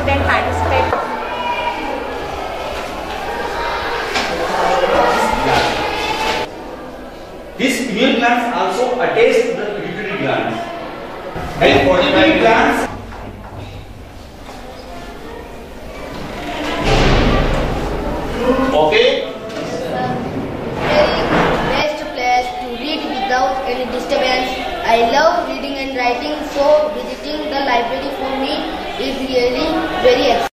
student participate. This pineal glands also attach to the pituitary glands. And pituitary glands okay. Best place to read without any disturbance. I love reading and writing, so visiting the library for me is really very exciting.